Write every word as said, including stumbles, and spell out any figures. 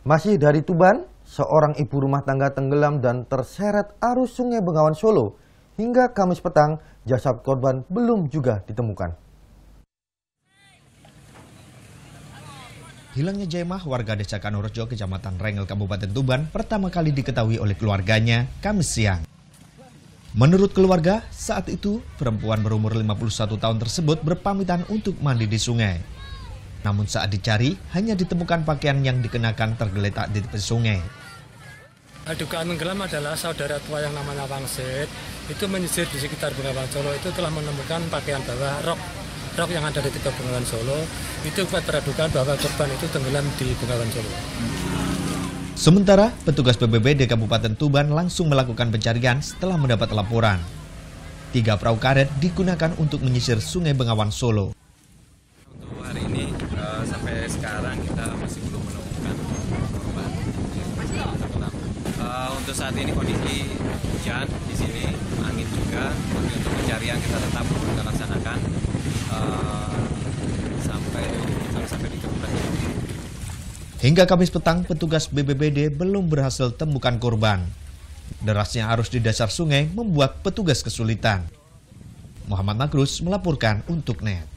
Masih dari Tuban, seorang ibu rumah tangga tenggelam dan terseret arus Sungai Bengawan Solo. Hingga Kamis petang, jasad korban belum juga ditemukan. Hilangnya Jemah, warga desa Kanorejo, Kecamatan Rengel, Kabupaten Tuban, pertama kali diketahui oleh keluarganya Kamis siang. Menurut keluarga, saat itu perempuan berumur lima puluh satu tahun tersebut berpamitan untuk mandi di sungai. Namun saat dicari, hanya ditemukan pakaian yang dikenakan tergeletak di tepi sungai. Dugaan tenggelam adalah saudara tua yang namanya Wangsit, itu menyisir di sekitar Bengawan Solo, itu telah menemukan pakaian bawah rok, rok yang ada di tepi Bengawan Solo, itu kuat beradukan bahwa korban itu tenggelam di Bengawan Solo. Sementara, petugas B B B D Kabupaten Tuban langsung melakukan pencarian setelah mendapat laporan. Tiga perahu karet digunakan untuk menyisir Sungai Bengawan Solo. Untuk hari ini uh, sampai sekarang kita masih belum menemukan korban tenggelam. Uh, untuk saat ini kondisi hujan di sini, angin juga. Tapi untuk pencarian kita tetap kita laksanakan uh, sampai sampai ditemukan. Hingga Kamis petang, petugas B B B D belum berhasil temukan korban. Derasnya arus di dasar sungai membuat petugas kesulitan. Muhammad Makrus melaporkan untuk N E T.